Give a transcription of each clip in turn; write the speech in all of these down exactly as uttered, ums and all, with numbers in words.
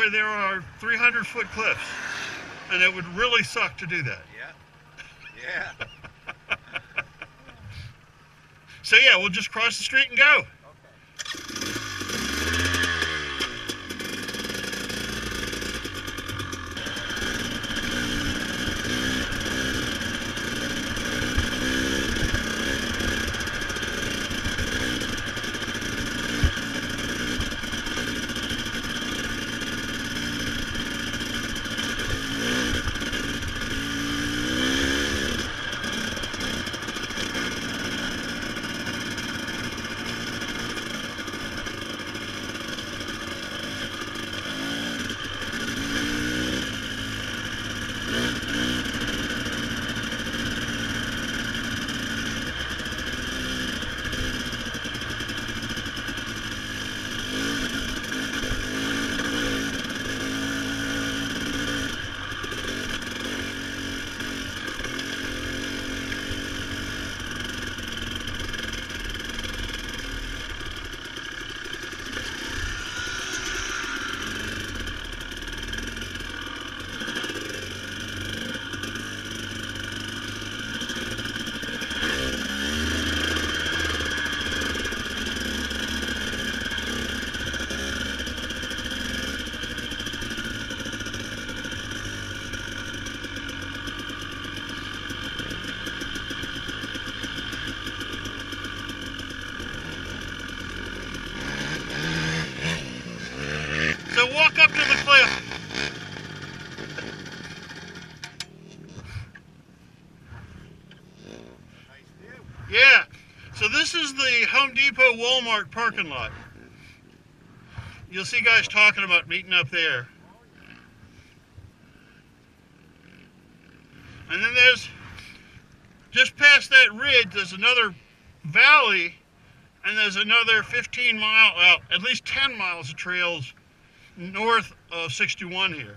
where there are three hundred foot cliffs, and it would really suck to do that. Yeah. Yeah. So yeah, we'll just cross the street and go. Okay. So walk up to the cliff. Yeah. So this is the Home Depot Walmart parking lot. You'll see guys talking about meeting up there. And then there's, just past that ridge, there's another valley, and there's another fifteen mile, well, at least ten miles of trails north of sixty-one here.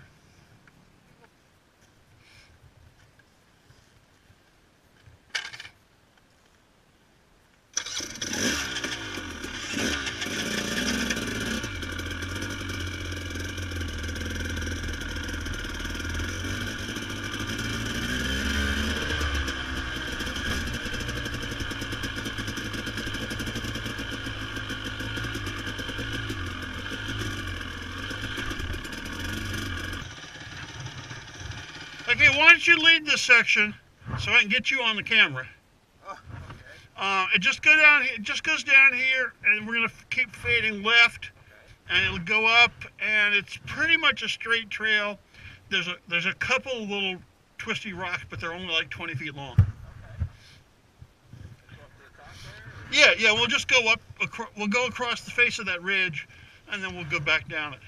Okay, why don't you lead this section so I can get you on the camera. Oh, okay. Uh, it just go down. It just goes down here, and we're gonna keep fading left, okay. And it'll go up, and it's pretty much a straight trail. There's a there's a couple of little twisty rocks, but they're only like twenty feet long. Okay. Go up to the top there? Yeah, yeah. We'll just go up. We'll go across the face of that ridge, and then we'll go back down it.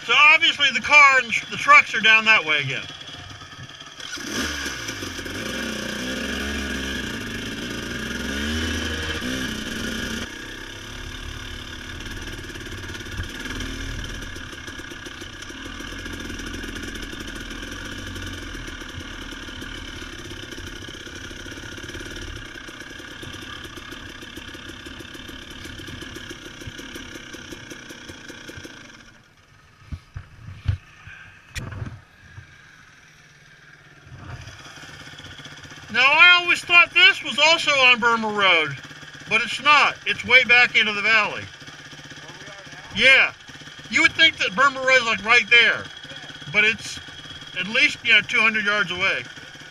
So obviously the car and the trucks are down that way again. Now, I always thought this was also on Burma Road, but it's not. It's way back into the valley. Where we are now? Yeah. You would think that Burma Road is like right there, but it's at least, you know, two hundred yards away.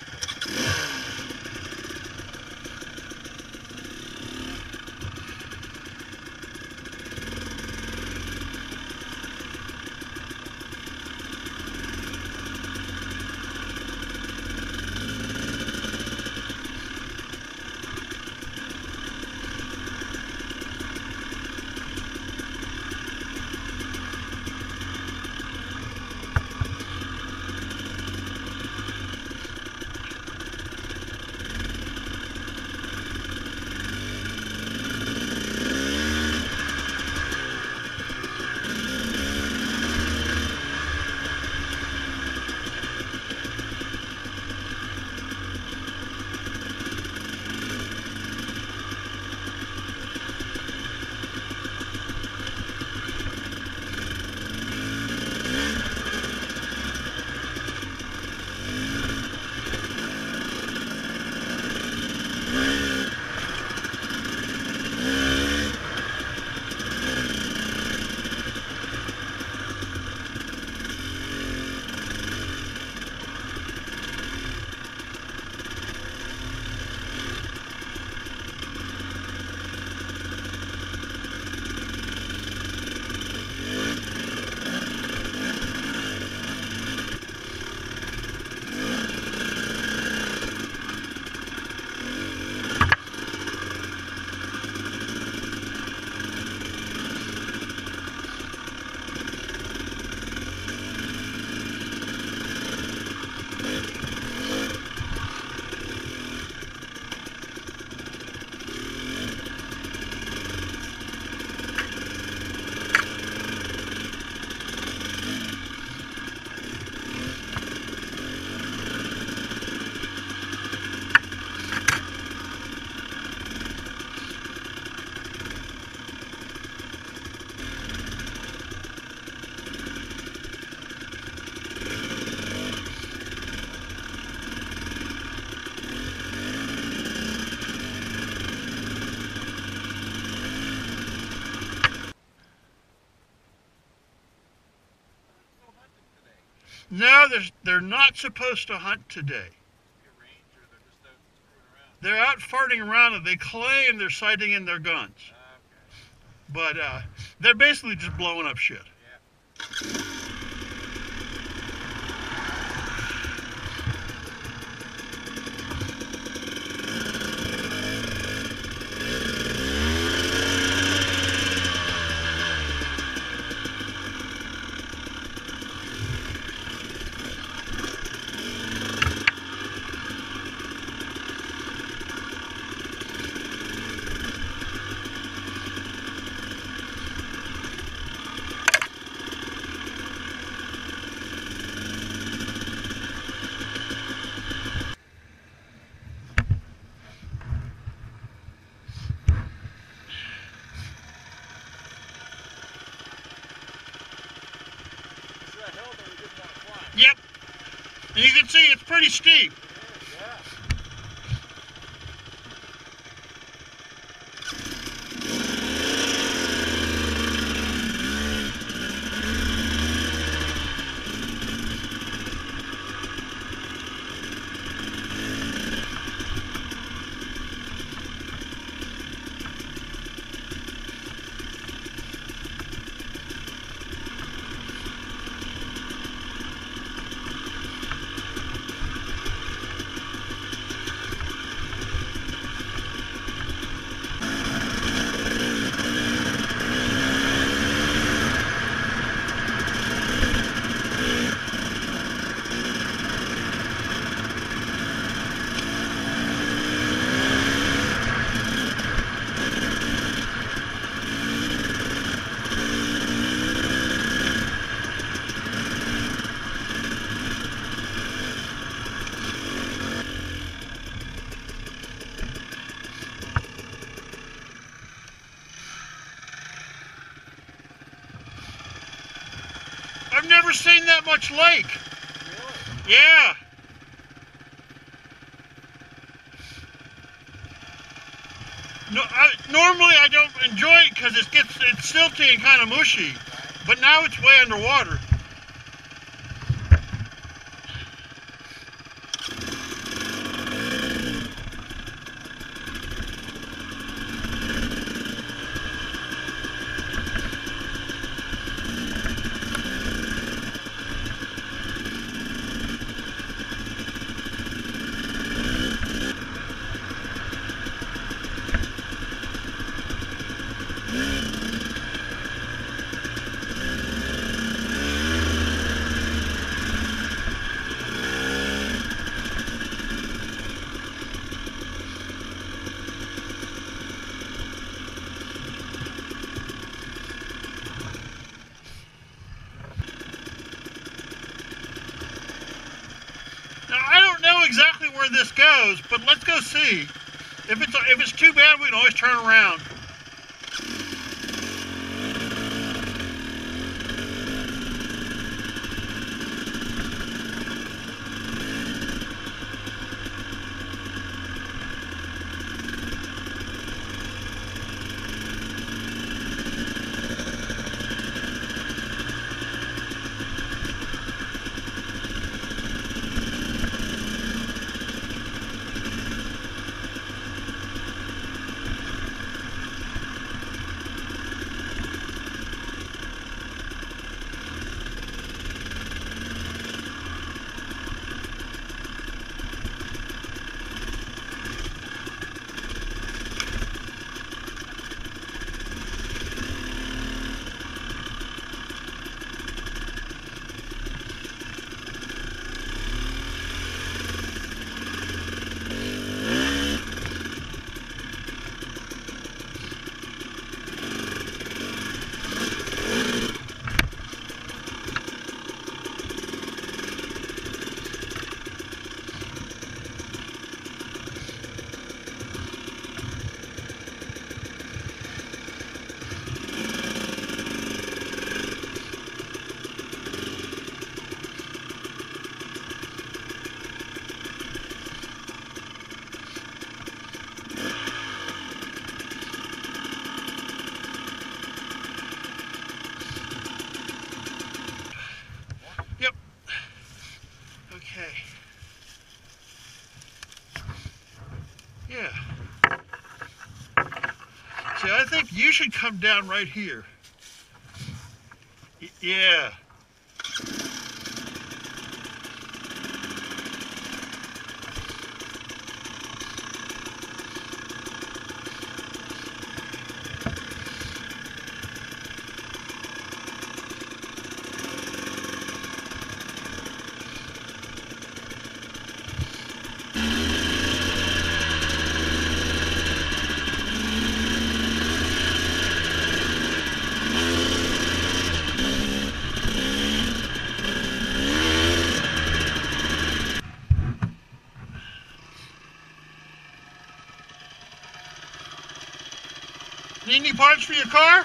No, there's, they're not supposed to hunt today. They're out farting around and they claim they're sighting in their guns. But uh, they're basically just blowing up shit. Yep. And you can see it's pretty steep. never seen that much lake. Really? Yeah. No, I, normally I don't enjoy it because it gets it's silty and kind of mushy, but now it's way underwater. Now, I don't know exactly where this goes, but let's go see. If it's if it's too bad, we can always turn around. Yep. Okay. Yeah. See, I think you should come down right here. Y- yeah. Need any parts for your car?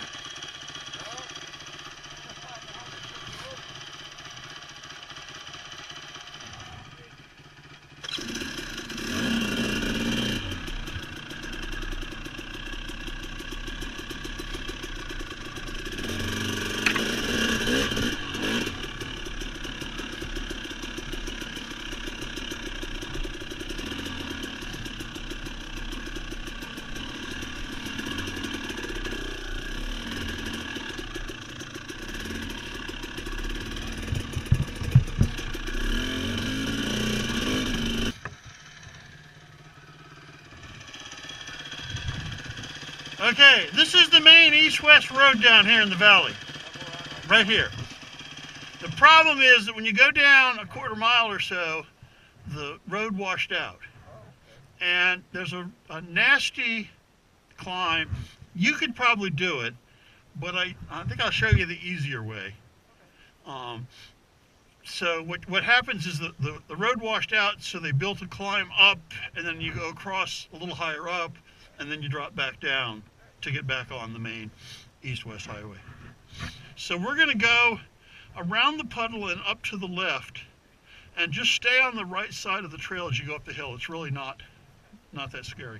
Okay, this is the main east-west road down here in the valley. Right here. The problem is that when you go down a quarter mile or so, the road washed out. And there's a, a nasty climb. You could probably do it, but I, I think I'll show you the easier way. Um, so what, what happens is the, the, the road washed out, so they built a climb up, and then you go across a little higher up, and then you drop back down to get back on the main east-west highway. So we're going to go around the puddle and up to the left, and just stay on the right side of the trail as you go up the hill. It's really not, not that scary.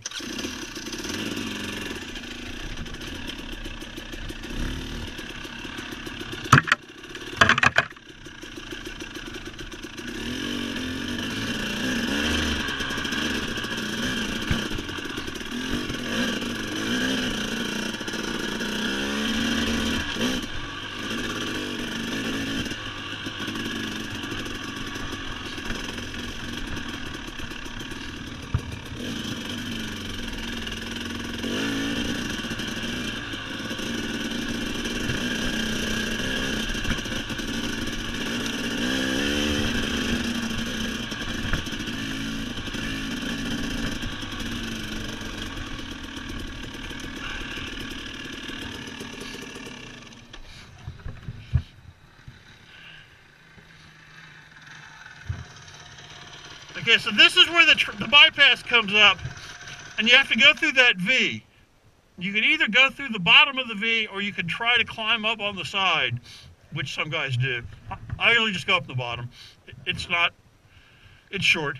Okay, so this is where the, tr the bypass comes up, and you have to go through that V. You can either go through the bottom of the V, or you can try to climb up on the side, which some guys do. I usually just go up the bottom. It's not, it's short.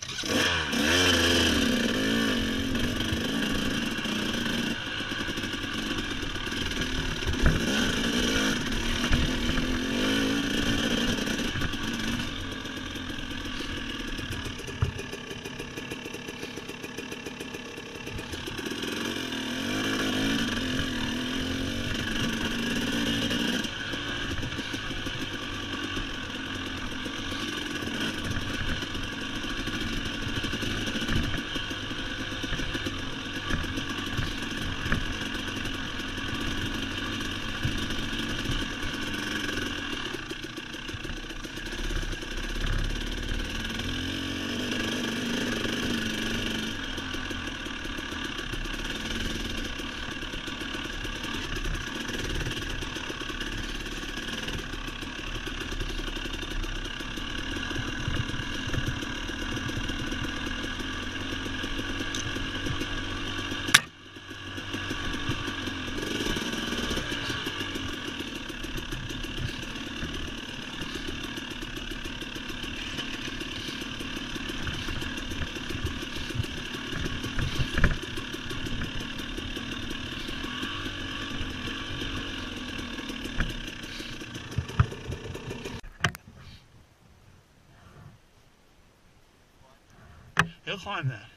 He'll climb that.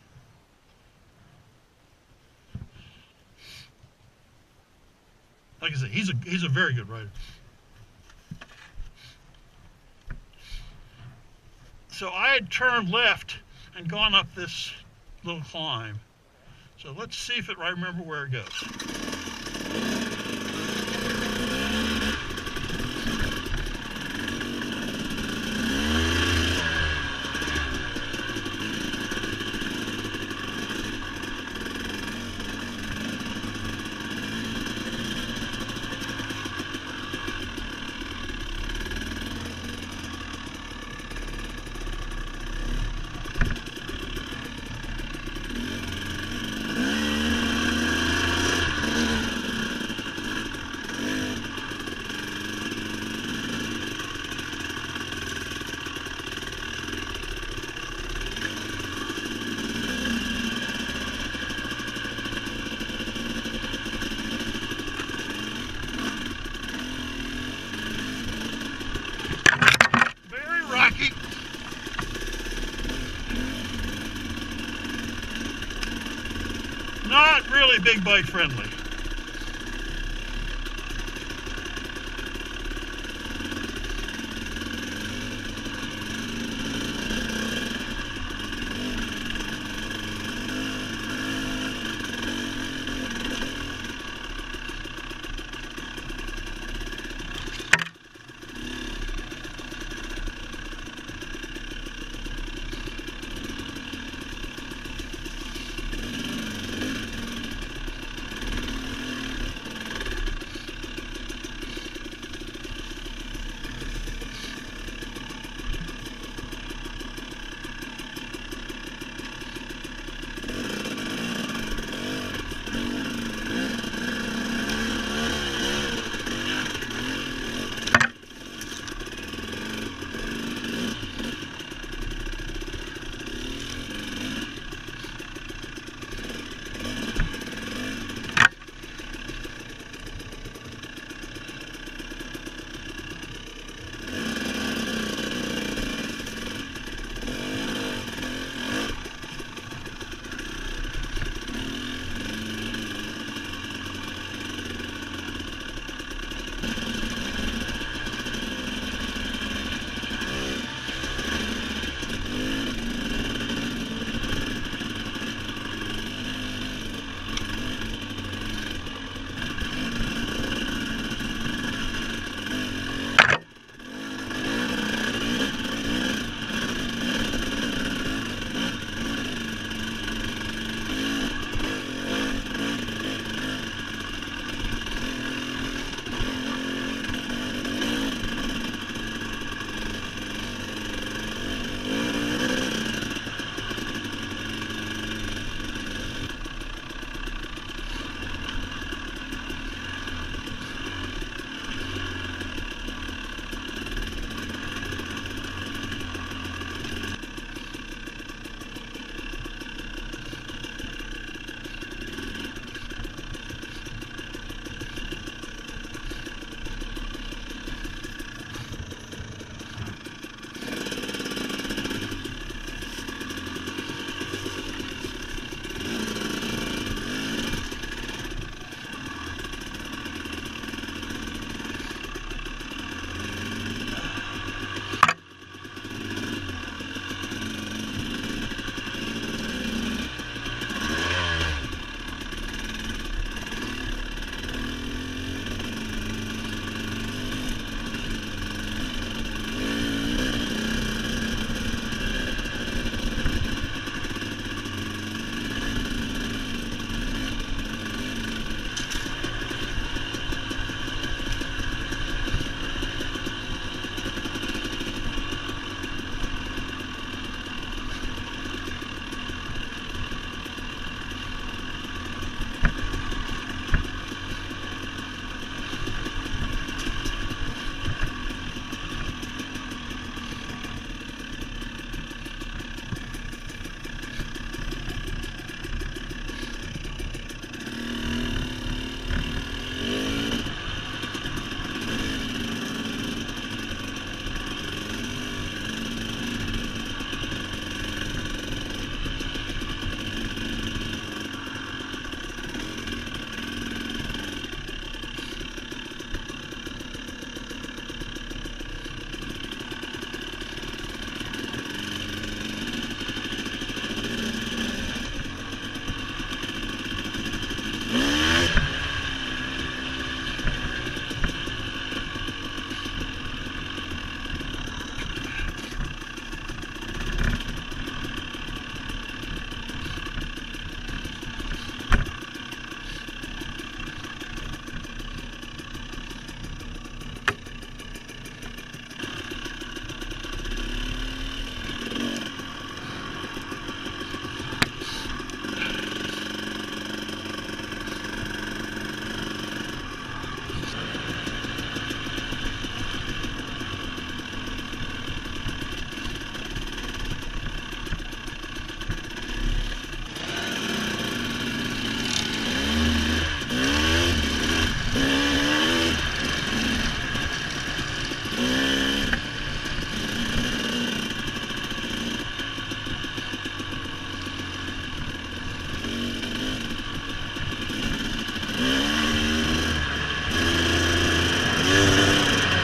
Like I said, he's a he's a very good rider. So I had turned left and gone up this little climb. So let's see if it I remember where it goes. Not really big bike friendly.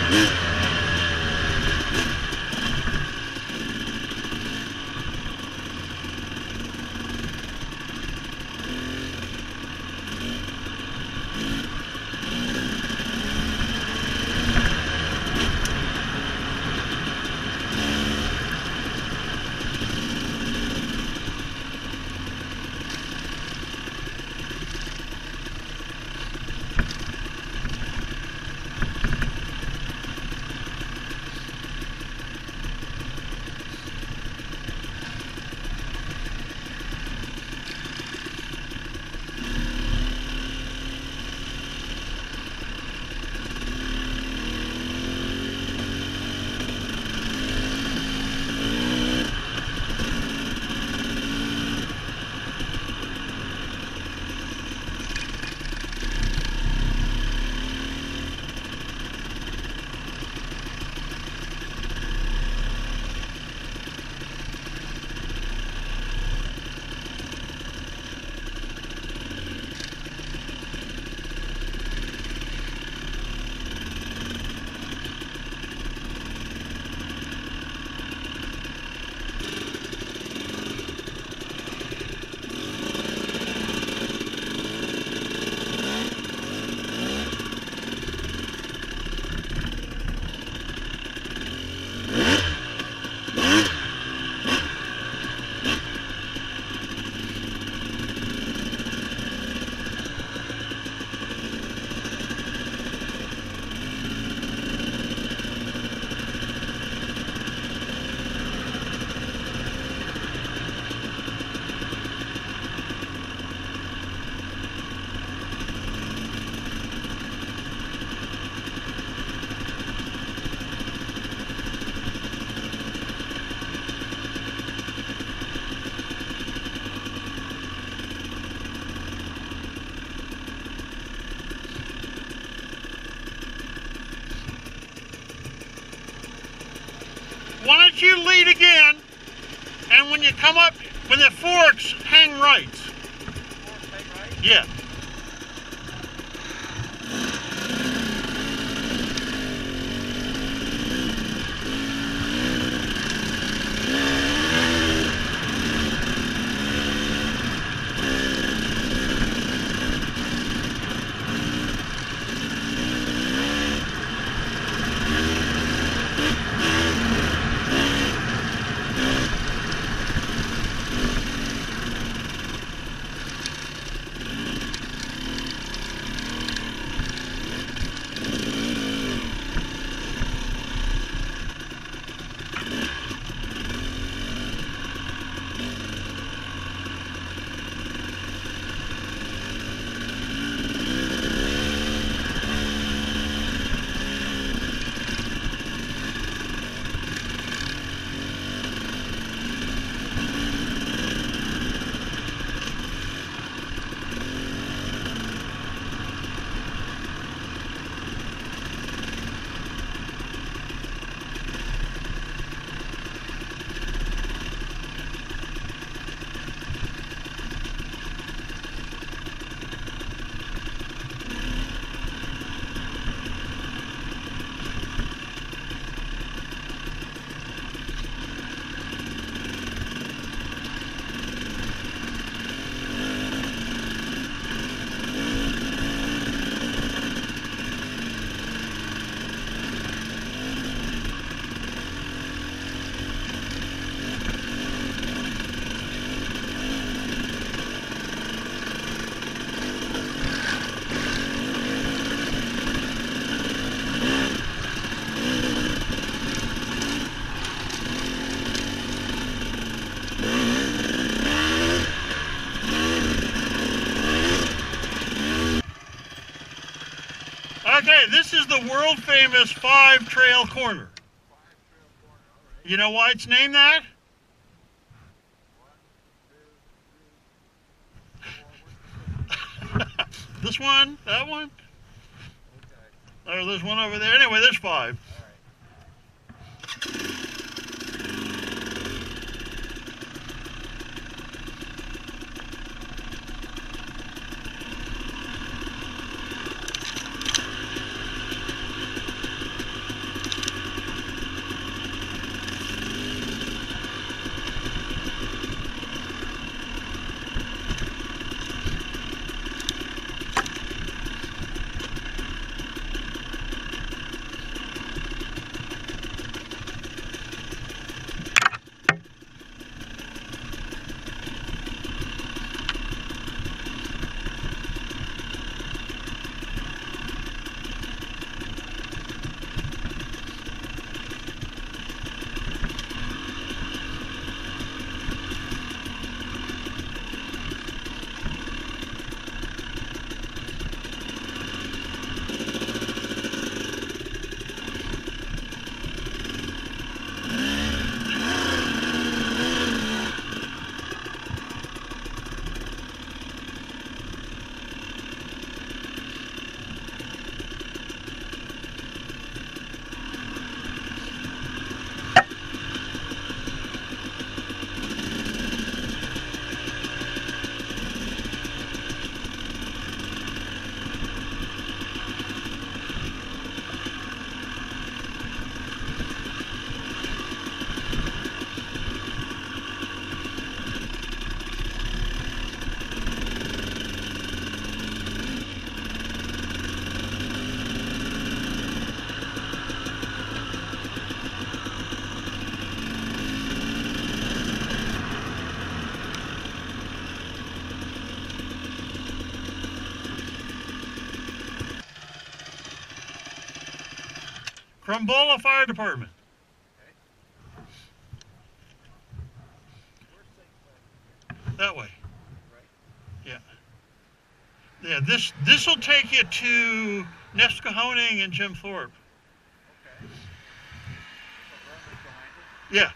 Why don't you lead again, and when you come up, when the forks, hang right. Forks hang right? Yeah. Okay, this is the world famous Five Trail Corner. Five trail corner, all right. You know why it's named that? One, two, three, four. Where's the fifth? This one, that one, Okay. or there's one over there. Anyway, there's five. All right. Crumbola Fire Department. Okay. Where's St Clair? That way. Right. Yeah. Yeah, this this will take you to Nescahoning and Jim Thorpe. Okay. So Burma's behind it? Yeah.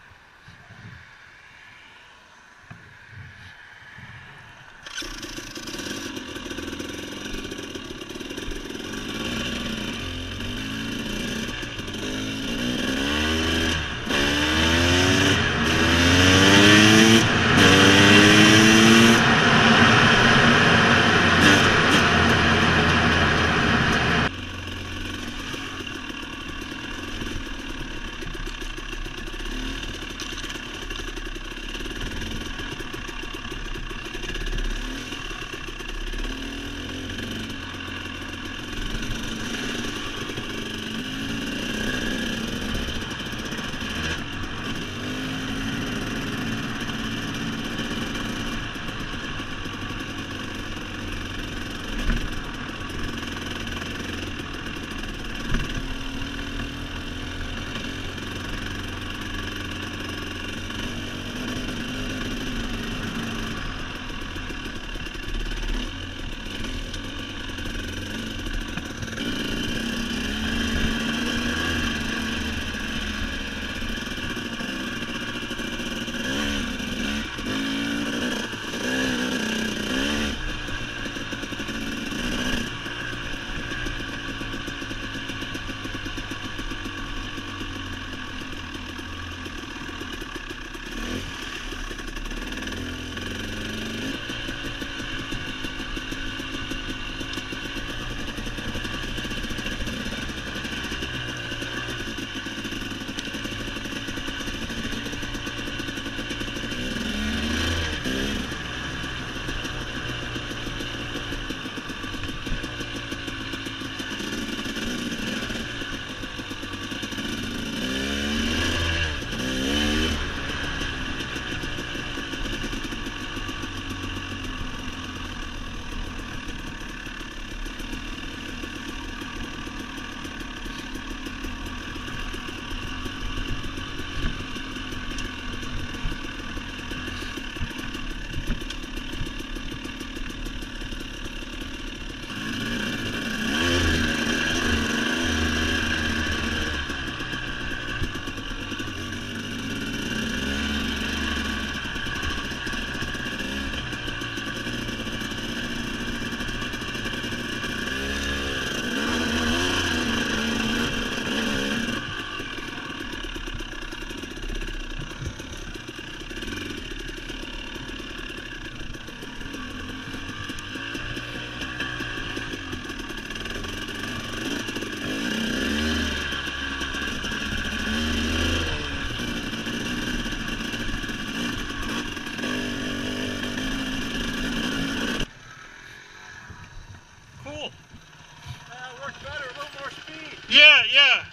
Yeah, yeah. Yeah.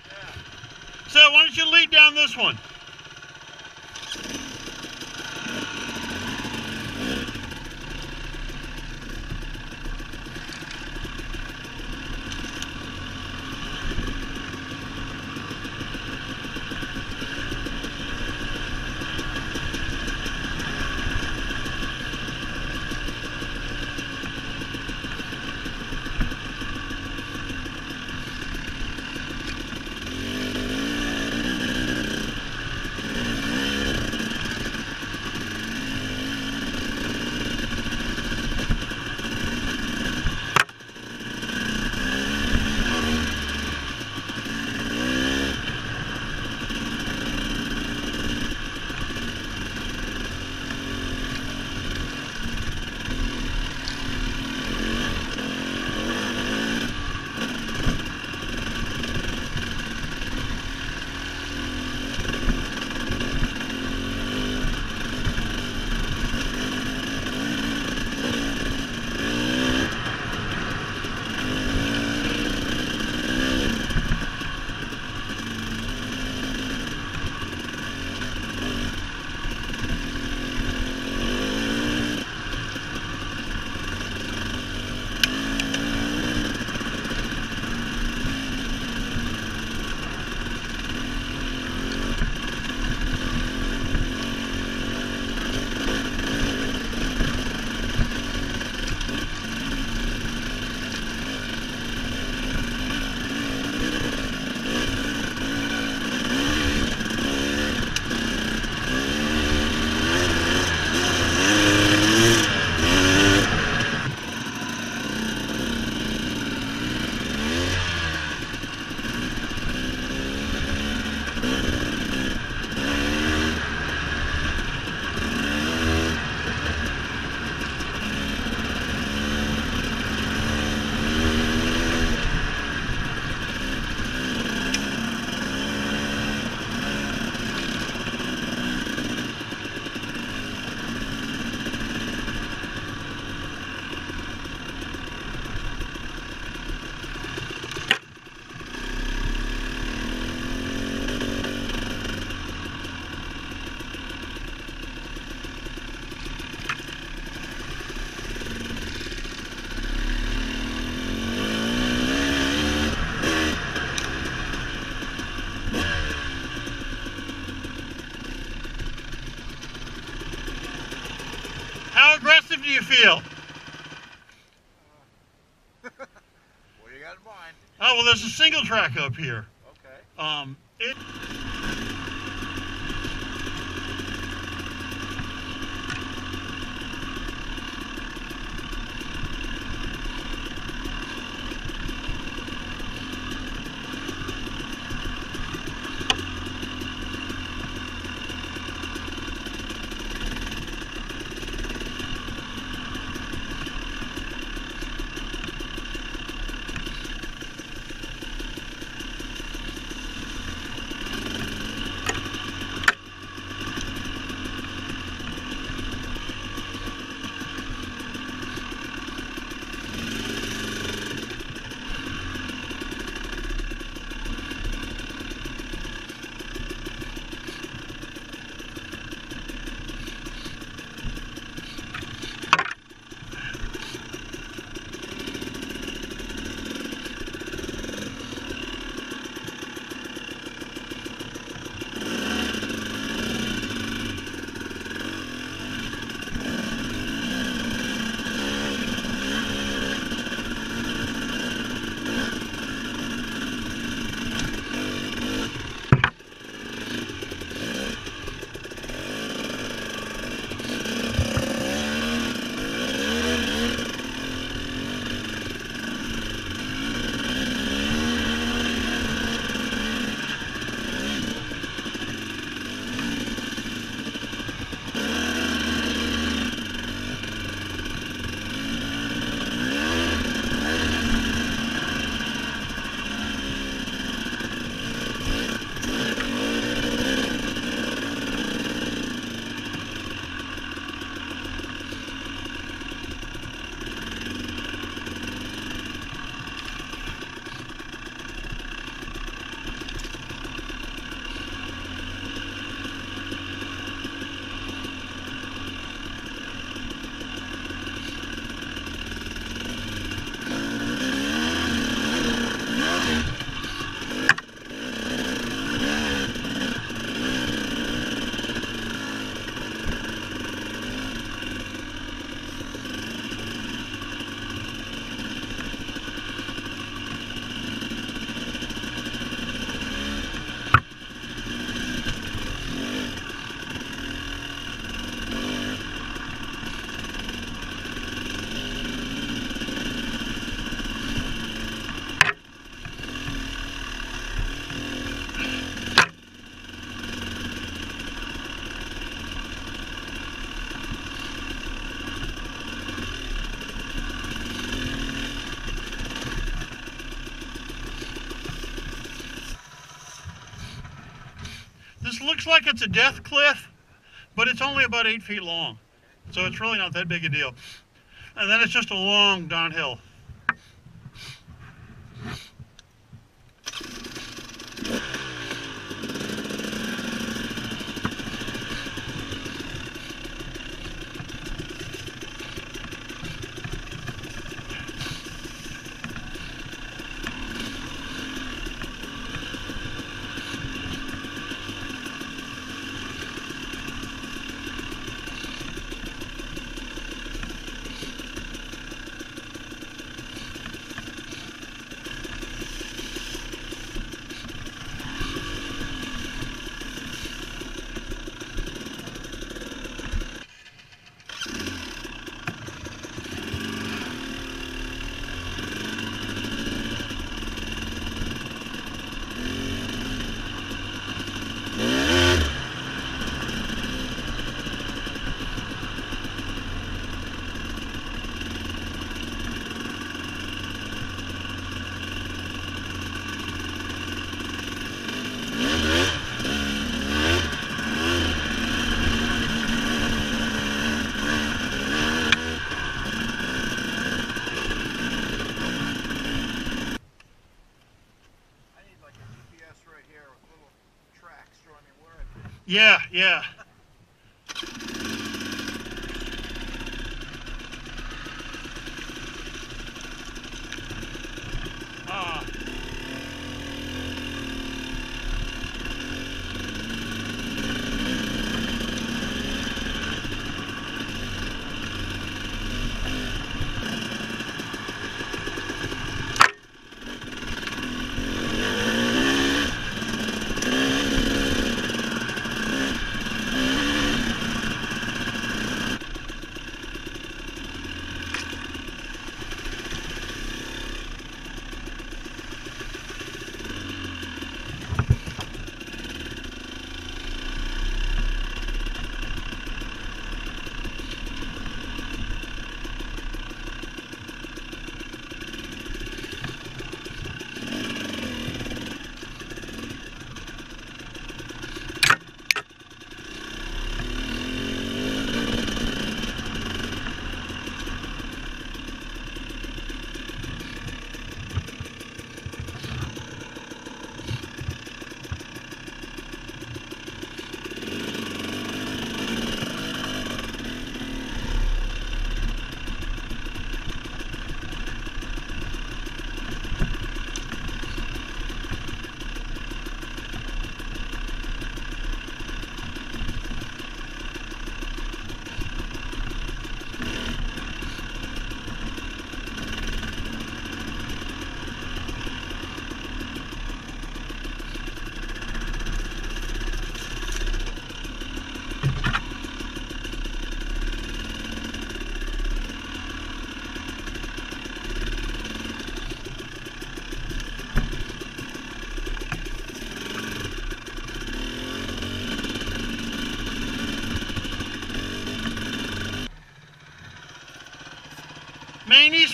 So why don't you lead down this one? feel? What do you got in mind? Oh, well, there's a single track up here. Okay. Um, it... This looks like it's a death cliff, but it's only about eight feet long. So it's really not that big a deal. And then it's just a long downhill. Yeah, yeah. Ah.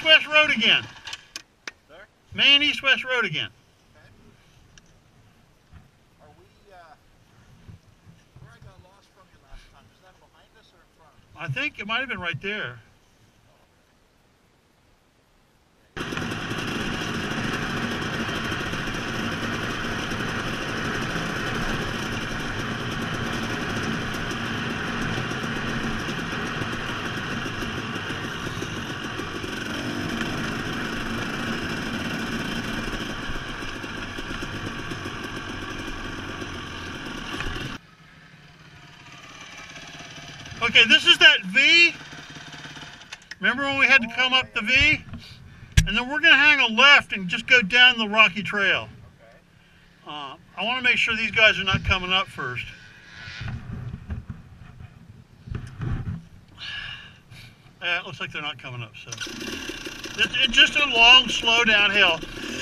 east-west road again. There? Main east-west road again. Okay. Are we, uh, where I got lost from you last time, is that behind us or in front? I think it might have been right there. Okay, this is that V. Remember when we had to come up the V? And then we're going to hang a left and just go down the rocky trail. Okay. Uh, I want to make sure these guys are not coming up first. Yeah, it looks like they're not coming up, so. It's, it's just a long, slow downhill.